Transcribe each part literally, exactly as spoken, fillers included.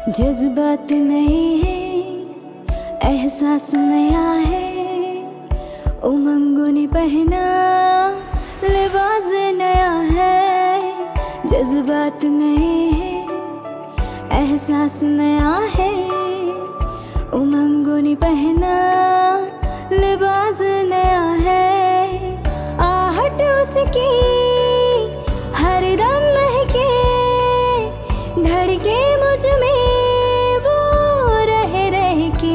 जज्बात नए हैं, एहसास नया है, उमंगों ने पहना लिबास नया है। जज्बात नए हैं, एहसास नया है, उमंगों ने पहना लिबास नया है। आहट उसकी हर दम महके, धड़के मुझ में वो रह रह के।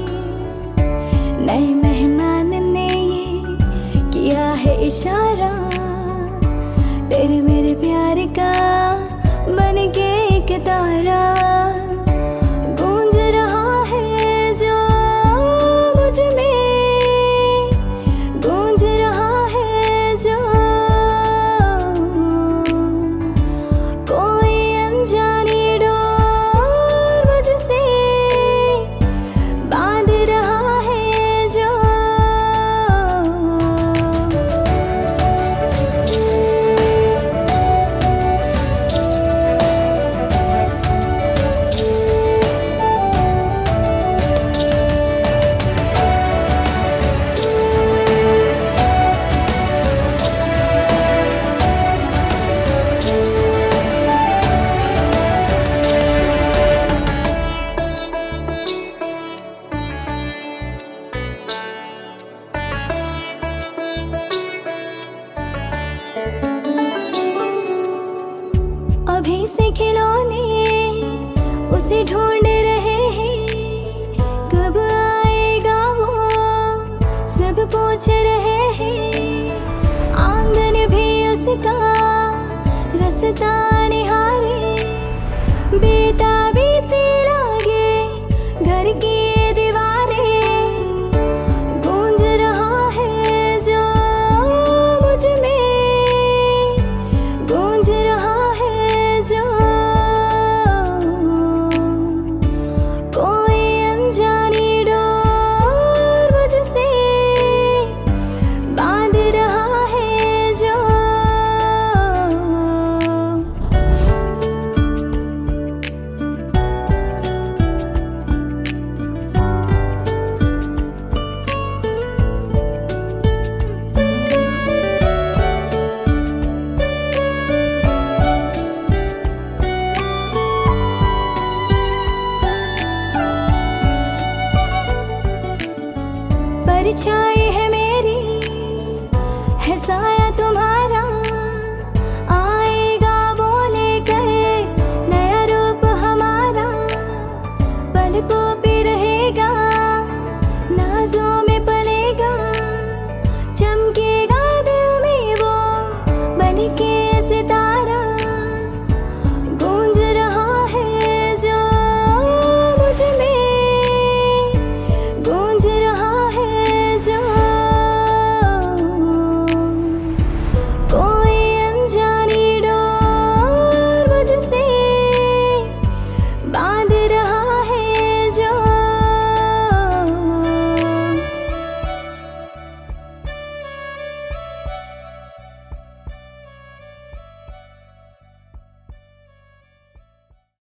नए मेहमान ने ये किया है इशारा, तेरे मेरे प्यार का बन के एक तारा। गूंज रहा है जो मुझ में, गूंज रहा है जो कोई अनजानी डोर मुझसे बांध रहा है जो। अभी से खिलौने उसे ढूंढ रहे हैं, कब आएगा वो सब पूछ रहे हैं। आंगन भी उसका रास्ता निहारे, बेताबी से लागे घर की दीवारें। गूंज रहा है जो मुझ में, गूंज रहा है जो कोई अनजानी डोर मुझसे बांध रहा है जो। परछाई है मेरी, है साया